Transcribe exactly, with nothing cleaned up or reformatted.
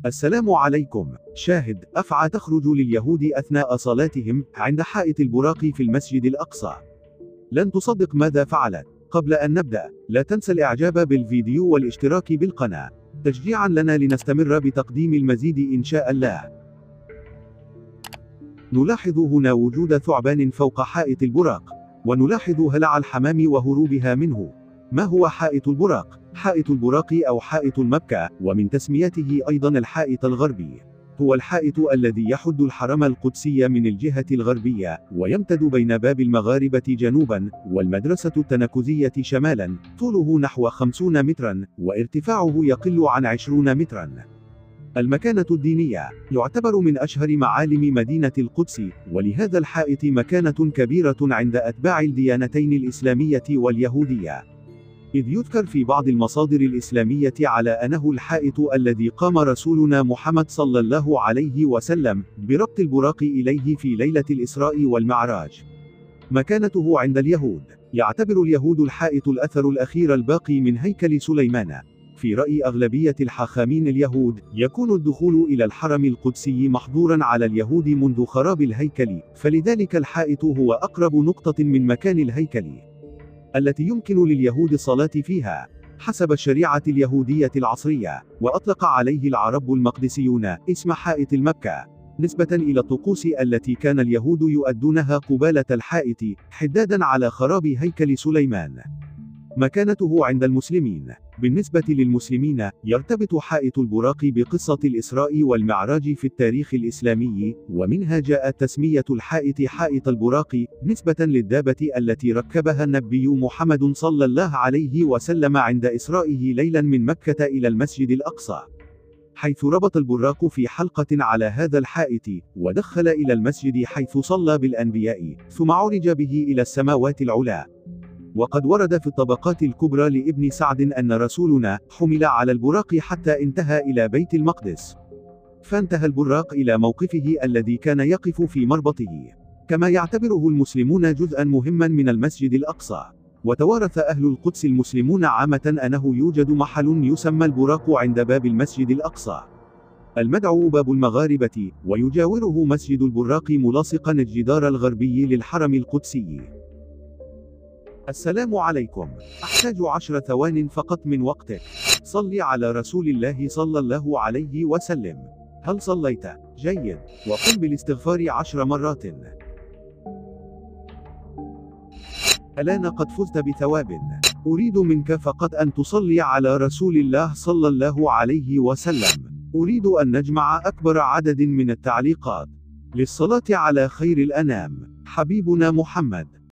السلام عليكم. شاهد: أفعى تخرج لليهود أثناء صلاتهم عند حائط البراق في المسجد الأقصى. لن تصدق ماذا فعلت. قبل أن نبدأ، لا تنسى الإعجاب بالفيديو والاشتراك بالقناة، تشجيعا لنا لنستمر بتقديم المزيد إن شاء الله. نلاحظ هنا وجود ثعبان فوق حائط البراق، ونلاحظ هلع الحمام وهروبها منه. ما هو حائط البراق؟ حائط البراق أو حائط المبكى، ومن تسميته أيضا الحائط الغربي، هو الحائط الذي يحد الحرم القدسي من الجهة الغربية، ويمتد بين باب المغاربة جنوبا، والمدرسة التنكزية شمالا. طوله نحو خمسين مترا، وارتفاعه يقل عن عشرين مترا. المكانة الدينية: يعتبر من أشهر معالم مدينة القدس، ولهذا الحائط مكانة كبيرة عند أتباع الديانتين الإسلامية واليهودية، إذ يذكر في بعض المصادر الإسلامية على أنه الحائط الذي قام رسولنا محمد صلى الله عليه وسلم بربط البراق إليه في ليلة الإسراء والمعراج. مكانته عند اليهود: يعتبر اليهود الحائط الأثر الأخير الباقي من هيكل سليمان. في رأي أغلبية الحاخامين اليهود، يكون الدخول إلى الحرم القدسي محظورا على اليهود منذ خراب الهيكل، فلذلك الحائط هو أقرب نقطة من مكان الهيكل التي يمكن لليهود الصلاة فيها حسب الشريعة اليهودية العصرية. وأطلق عليه العرب المقدسيون اسم حائط المبكى نسبة إلى الطقوس التي كان اليهود يؤدونها قبالة الحائط، حدادا على خراب هيكل سليمان. مكانته عند المسلمين: بالنسبة للمسلمين، يرتبط حائط البراق بقصة الإسراء والمعراج في التاريخ الإسلامي، ومنها جاءت تسمية الحائط حائط البراق، نسبة للدابة التي ركبها النبي محمد صلى الله عليه وسلم عند إسرائه ليلا من مكة إلى المسجد الأقصى، حيث ربط البراق في حلقة على هذا الحائط، ودخل إلى المسجد حيث صلى بالأنبياء، ثم عرج به إلى السماوات العلى. وقد ورد في الطبقات الكبرى لابن سعد أن رسولنا حمل على البراق حتى انتهى إلى بيت المقدس، فانتهى البراق إلى موقفه الذي كان يقف في مربطه، كما يعتبره المسلمون جزءا مهما من المسجد الأقصى. وتوارث أهل القدس المسلمون عامة أنه يوجد محل يسمى البراق عند باب المسجد الأقصى، المدعو باب المغاربة، ويجاوره مسجد البراق ملاصقا الجدار الغربي للحرم القدسي. السلام عليكم. أحتاج عشر ثوان فقط من وقتك. صلي على رسول الله صلى الله عليه وسلم. هل صليت؟ جيد. وقم بالاستغفار عشر مرات. الآن قد فزت بثواب. أريد منك فقط أن تصلي على رسول الله صلى الله عليه وسلم. أريد أن نجمع أكبر عدد من التعليقات للصلاة على خير الأنام حبيبنا محمد.